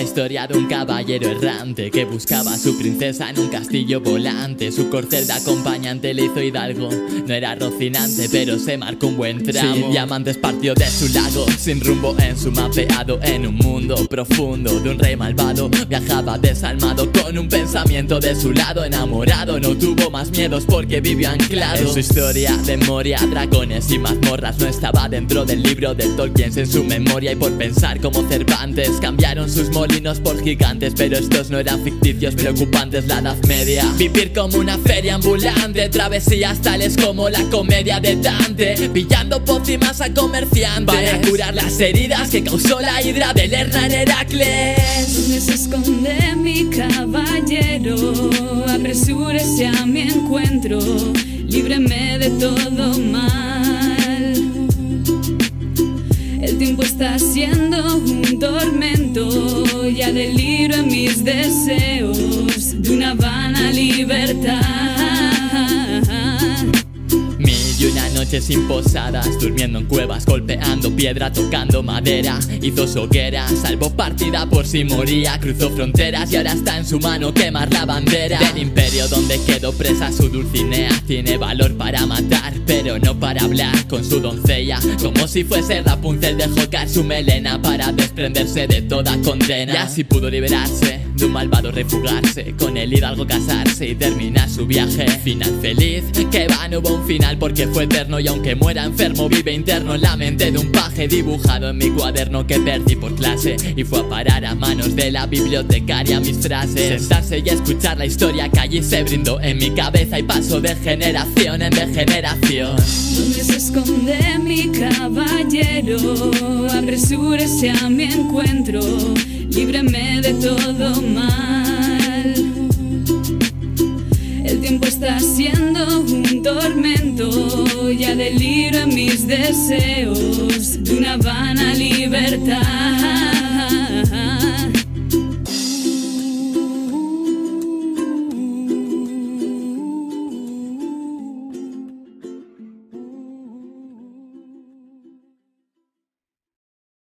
la historia de un caballero errante que buscaba a su princesa en un castillo volante. Su corcel de acompañante le hizo hidalgo. No era Rocinante, pero se marcó un buen tramo. Sí, Diamantes partió de su lago, sin rumbo en su mapeado. En un mundo profundo de un rey malvado, viajaba desalmado con un pensamiento de su lado. Enamorado, no tuvo más miedos porque vivió anclado en su historia de Moria. Dragones y mazmorras no estaba dentro del libro de Tolkien en su memoria. Y por pensar como Cervantes cambiaron sus molinos por gigantes, pero estos no eran ficticios preocupantes. La Edad Media, vivir como una feria ambulante, travesías tales como la comedia de Dante, pillando pócimas a comerciantes para curar las heridas que causó la hidra de Lerna en Heracles. ¿Dónde se esconde mi caballero? Apresúrese a mi encuentro, líbreme de todo mal. El tiempo está siendo un tormento, ya deliro en mis deseos de una vana libertad. Y una noche sin posadas, durmiendo en cuevas, golpeando piedra, tocando madera. Hizo su hoguera, salvó partida por si moría. Cruzó fronteras y ahora está en su mano quemar la bandera del imperio donde quedó presa su Dulcinea. Tiene valor para matar, pero no para hablar con su doncella. Como si fuese Rapunzel, dejó caer su melena para desprenderse de toda condena. Y así pudo liberarse de un malvado, refugarse, con el hidalgo casarse y terminar su viaje. Final feliz, que va, no hubo un final porque fue eterno. Y aunque muera enfermo, vive interno en la mente de un paje, dibujado en mi cuaderno que perdí por clase. Y fue a parar a manos de la bibliotecaria mis frases. Sentarse y escuchar la historia que allí se brindó en mi cabeza, y paso de generación en generación. ¿Dónde se esconde mi caballero? Apresúrese a mi encuentro, líbreme de todo mal. El tiempo está siendo un tormento, ya deliro en mis deseos de una vana libertad.